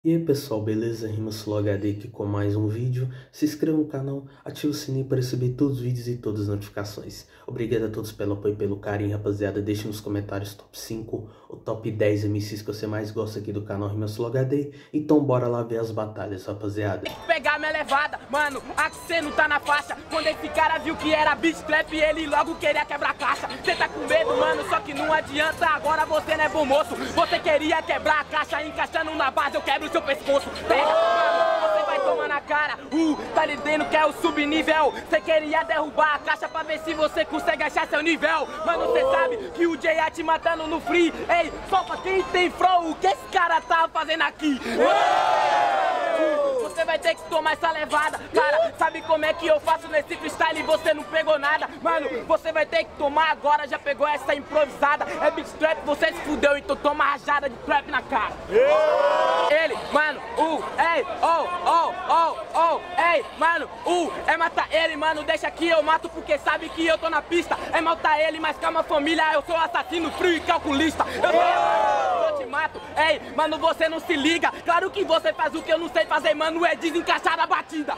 E aí pessoal, beleza? RimaSlow HD aqui com mais um vídeo. Se inscreva no canal, ative o sininho para receber todos os vídeos e todas as notificações. Obrigado a todos pelo apoio e pelo carinho, rapaziada. Deixe nos comentários top 5 ou top 10 MCs que você mais gosta aqui do canal RimaSlow HD. Então bora lá ver as batalhas, rapaziada. Pegar minha levada, mano, aqui cê não tá na faixa. Quando esse cara viu que era beat trap, ele logo queria quebrar caixa. Cê tá com medo, mano, só que não adianta, agora você não é bom moço. Você queria quebrar a caixa, encaixando na base, eu quebro seu pescoço. Pega, mano, você vai tomar na cara. Tá lidando que é o subnível. Você queria derrubar a caixa pra ver se você consegue achar seu nível. Mano, você sabe que o J.A. te matando no free. Ei, só pra quem tem flow, o que esse cara tá fazendo aqui? Você vai ter que tomar essa levada. Cara, sabe como é que eu faço nesse freestyle e você não pegou nada? Mano, você vai ter que tomar agora, já pegou essa improvisada. É beat trap, você se fudeu, então toma rajada de trap na cara. Ele, mano, ei, ei, mano, é matar ele, mano, deixa que eu mato porque sabe que eu tô na pista. É matar ele, mas calma família, eu sou assassino frio e calculista. Eu te mato, ei, mano, você não se liga. Claro que você faz o que eu não sei fazer, mano, é desencaixar a batida.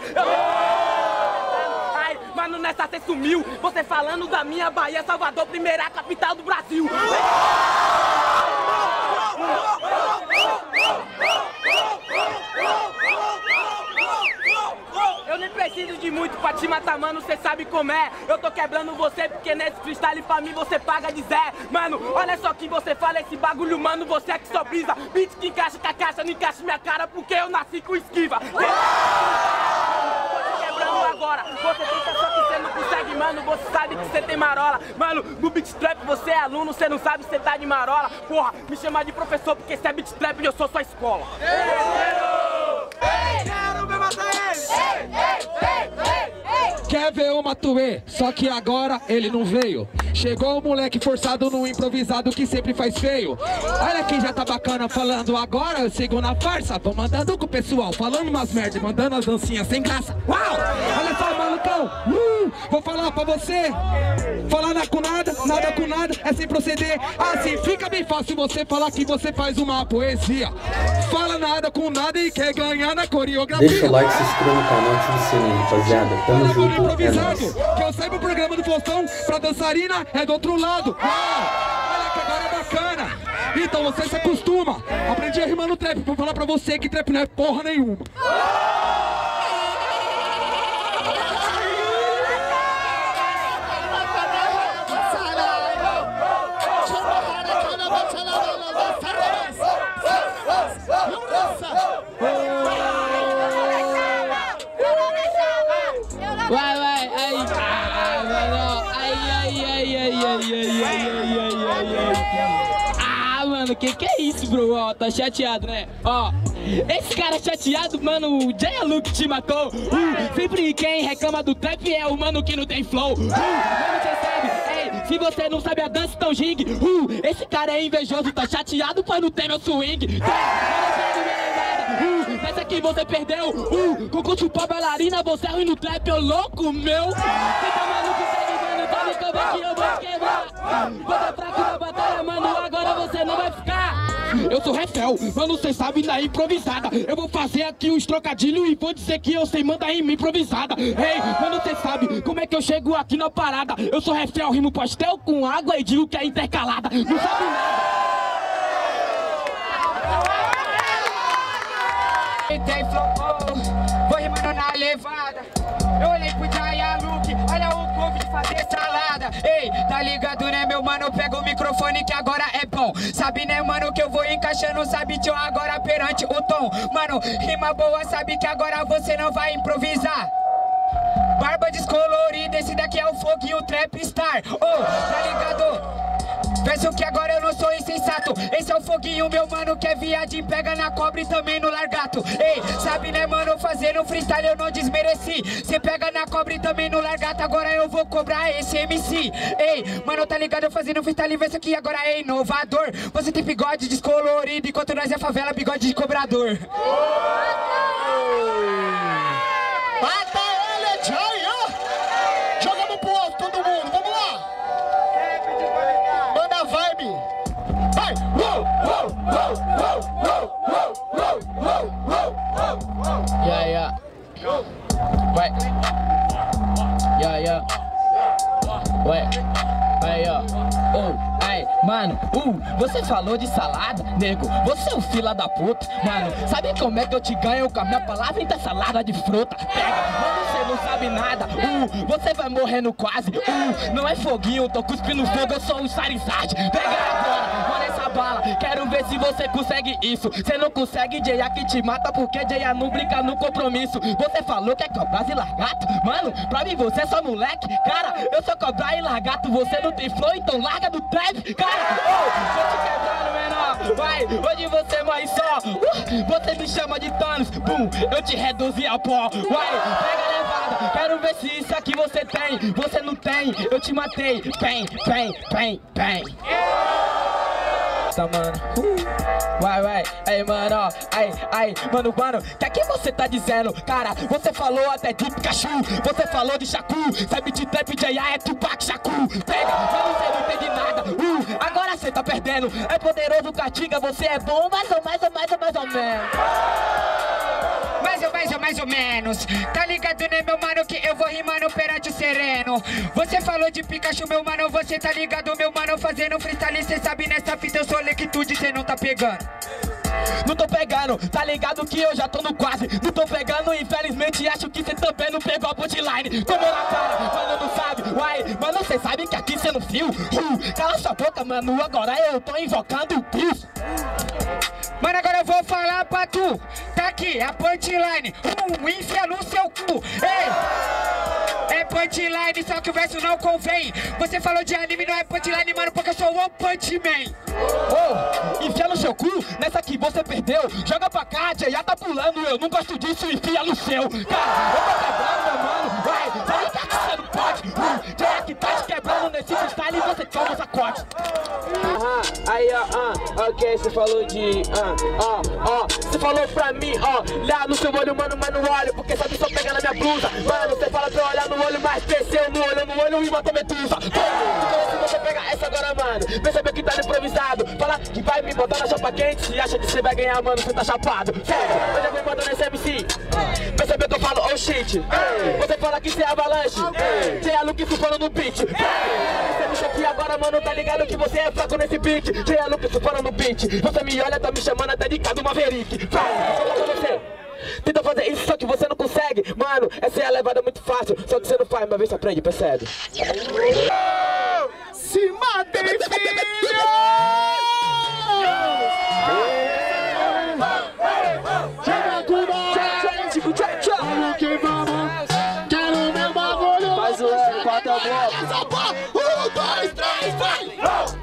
Ai, mano, nessa cê sumiu. Você falando da minha Bahia, Salvador, primeira capital do Brasil. Eu nem preciso de muito pra te matar, mano, cê sabe como é. Eu tô quebrando você porque nesse freestyle pra mim você paga de Zé. Mano, olha só que você fala esse bagulho, mano, você é que só brisa. Beat que encaixa com a caixa, não encaixa minha cara porque eu nasci com esquiva. Tô te quebrando agora, você tenta só que você não consegue, mano, você sabe que você tem marola. Mano, no beat trap você é aluno, você não sabe se você tá de marola. Porra, me chama de professor porque você é beat trap e eu sou sua escola. Quer ver o Matuê, só que agora ele não veio. Chegou o moleque forçado no improvisado que sempre faz feio. Olha quem já tá bacana falando agora, eu sigo na farsa. Vou mandando com o pessoal, falando umas merda, mandando as dancinhas sem graça. Uau! Olha só, malucão, vou falar pra você. Falar nada com nada, nada com nada, é sem proceder. Assim fica bem fácil você falar que você faz uma poesia. Fala nada com nada e quer ganhar na coreografia. Deixa o like, se inscreva no canal, ative o sininho, rapaziada. Tamo junto, é nóis. Que eu saiba o programa do Faustão pra dançarina é do outro lado. Olha que agora é bacana. Então você se acostuma. Aprendi a rimar no trap, vou falar pra você que trap não é porra nenhuma. Vai, aí. Ah, mano, que é isso, bro? Ó, tá chateado, né? Ó, esse cara chateado, mano, o J.A. Luke te matou. Sempre quem reclama do trap é o mano que não tem flow. Mano, você sabe, ei, se você não sabe a dança, então gingue. Esse cara é invejoso, tá chateado, pois não tem meu swing. Essa aqui você perdeu, concurso pra bailarina, você é ruim no trap, ô louco meu. Você tá maluco, segue, mano, tá no câmbio que eu vou te quebrar. Você é fraco na batalha, mano, agora você não vai ficar. Eu sou Refel, mano, cê sabe da improvisada. Eu vou fazer aqui uns trocadilhos e vou dizer que eu sei mandar rima improvisada. Ei, mano, cê sabe como é que eu chego aqui na parada. Eu sou Refel, rimo pastel com água e digo que é intercalada. Não sabe nada. Tem flow, vou rimando na levada. Eu olhei pro J.A. Luke, olha o povo de fazer salada. Ei, tá ligado né meu mano, pega o microfone que agora é bom. Sabe né mano que eu vou encaixando, sabe tio agora perante o tom. Mano, rima boa, sabe que agora você não vai improvisar. Barba descolorida, esse daqui é o foguinho trap star. Tá ligado? Peço que agora eu não sou insensato. Esse é o foguinho, meu mano, que é viadinho. Pega na cobra e também no largato. Ei, sabe né, mano, fazendo freestyle eu não desmereci. Cê pega na cobra e também no largato. Agora eu vou cobrar esse MC. Ei, mano, tá ligado, eu fazendo freestyle. Vê isso aqui agora é inovador. Você tem bigode descolorido, enquanto nós é favela, bigode de cobrador. Mata ele, J.A. Jogamos pro alto, todo mundo, vamos lá. Manda a vibe. Vai! Uou, uou, uou, uou, uou, uou, uou. Yeah. Ué. Yeah. Ué. Aí, ó. Aí, mano, você falou de salada, nego. Você é um fila da puta, mano. Sabe como é que eu te ganho com a minha palavra? Então salada de fruta. Pega, mano, você não sabe nada. Você vai morrendo quase. Não é foguinho, tô cuspindo fogo, eu sou um Charizard. Pega agora, olha essa bala. Quero ver se você consegue isso. Você não consegue, J.A. que te mata, porque J.A. não brinca no compromisso. Você falou que é cobrar e largato. Mano, pra mim você é só moleque. Cara, eu sou cobrar e largato. Você não tem flow, então larga do trap. Cara, tô te quebrando, menor. Vai, hoje você morre só. Você me chama de Thanos. Bum, eu te reduzi a pó. Vai, pega a levada. Quero ver se isso aqui você tem. Você não tem, eu te matei. Bem. Tá, mano. Vai, aí, mano, ó. Aí, mano, que aqui você tá dizendo? Cara, você falou até de Pikachu, você falou de Shaku, sabe de trap, J.A. é Tupac Shaku. Pega, mas você não entende nada. Agora você tá perdendo. É poderoso, castiga, você é bom, mais ou menos. Mais ou menos. Tá ligado, né, meu mano, que eu vou rimando perante o sereno. Você falou de Pikachu, meu mano, você tá ligado, meu mano, fazendo freestyle, cê sabe nessa fita eu sou lequitude, cê não tá pegando. Não tô pegando, tá ligado que eu já tô no quase. Não tô pegando, infelizmente acho que cê também não pegou a punchline. Tomou na cara, mano, não sabe. Uai, mano, cê sabe que aqui cê não fio. Cala sua boca, mano, agora eu tô invocando o Cristo. Mano, agora eu vou falar pra tu. Tá aqui, a punchline. Enfia no seu cu. Ei! É punchline, só que o verso não convém. Você falou de anime, não é punchline, mano, porque eu sou One Punch Man. Enfia no seu cu, nessa que você perdeu. Joga pra cá, já tá pulando, eu não gosto disso, enfia no seu. Cara, eu tô quebrando, meu mano. Vai, sabe que aqui você não pode. Já que tá te quebrando nesse freestyle e você toma o sacode. Aí, ok, você falou de, você falou pra mim, lá no seu olho, mano, mas não olho, porque sabe só pegar na minha blusa. Mano, você fala pra eu olhar no olho, mas desceu no olho e matou medusa. Então se você pegar essa agora, mano, percebeu que tá improvisado, fala que vai me botar na chapa quente, se acha que você vai ganhar, mano, você tá chapado. Sério, eu já vou mandando esse MC, percebeu que eu falo, oh shit. Você fala que você é avalanche, J.A. Luke falando no beat. Você aqui agora, mano, tá ligado que você é fraco nesse beat. J.A. Luke falando no beat. Você me olha, tá me chamando até de Cadu Maverick. Vai, você tenta fazer isso, só que você não consegue. Mano, essa é a levada muito fácil, só que você não faz, uma vez você aprende, percebe? Se matem, filho! Chega com nós! Que vamos! Quero meu bagulho! Faz o R, 4 blocos. 1, 2, 3, vai!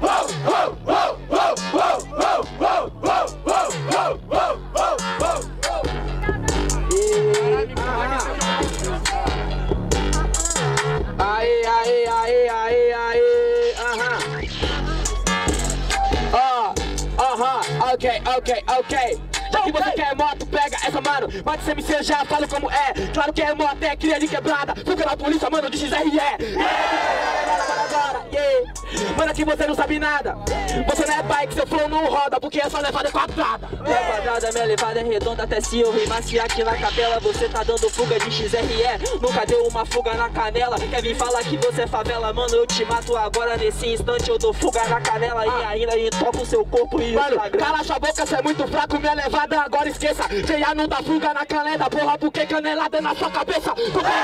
Ok. Já que você quer moto, pega essa, mano. Bate CMC, eu já falo como é. Claro que é moto, é cria de quebrada. Fuga na polícia, mano, de XRE. Mano, aqui você não sabe nada. Você não é bike, seu flow não roda, porque essa levada é quadrada. É quadrada, minha levada é redonda. Até se eu rimasse aqui na capela, você tá dando fuga de XRE. Nunca deu uma fuga na canela. Quer vir falar que você é favela, mano, eu te mato agora. Nesse instante eu dou fuga na canela. E ainda toco o seu corpo e mano, Instagram. cala sua boca, cê é muito fraco, minha levada agora esqueça. J.A. não dá fuga na canela, porra, porque canelada é na sua cabeça.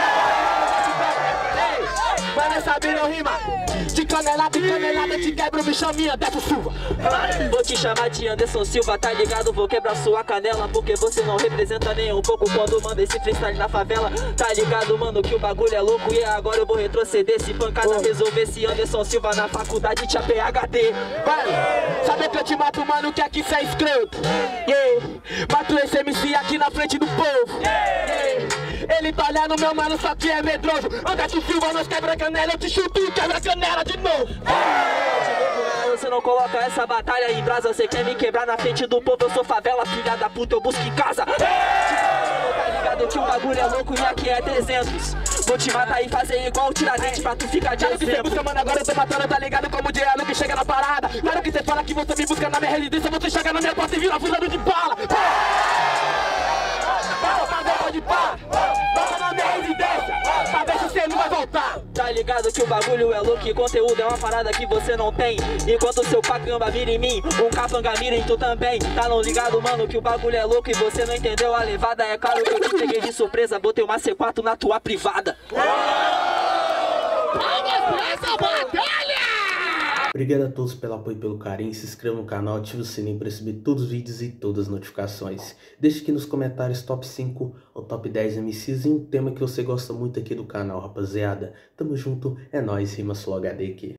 Mas não sabe não rima. De canelada em canelada te quebra o bichão minha Anderson Silva. Vou te chamar de Anderson Silva, tá ligado? Vou quebrar sua canela, porque você não representa nem um pouco quando manda esse freestyle na favela. Tá ligado, mano, que o bagulho é louco. E agora eu vou retroceder. Se pancada resolver, esse Anderson Silva na faculdade te PhD. Mano, sabe que eu te mato, mano, que aqui cê é escroto. Mato esse MC aqui na frente do povo. Ele tá olhando meu mano, só que é medroso. Anderson Silva, nós quebra canela, eu te chuto e quebra canela de novo. Você não coloca essa batalha em brasa. Você quer me quebrar na frente do povo. Eu sou favela, filha da puta, eu busco em casa. Tá ligado que o bagulho é louco e aqui é 300. Vou te matar e fazer igual o Tiradentes pra tu ficar de exemplo. Que cê busca, mano, agora eu tô matando, tá ligado como o J.A. Luke chega na parada. Claro que cê fala que você me busca na minha residência, você chega na minha porta e vira fuzado de bala. Tá ligado que o bagulho é louco e conteúdo é uma parada que você não tem. Enquanto seu pacamba vira em mim, um capanga mira em tu também. Tá não ligado, mano, que o bagulho é louco e você não entendeu a levada. É claro que eu te peguei de surpresa, botei uma C4 na tua privada. Obrigado a todos pelo apoio e pelo carinho. Se inscreva no canal, ative o sininho para receber todos os vídeos e todas as notificações. Deixe aqui nos comentários top 5 ou top 10 MCs e um tema que você gosta muito aqui do canal, rapaziada. Tamo junto, é nóis, Rima Sul HD aqui.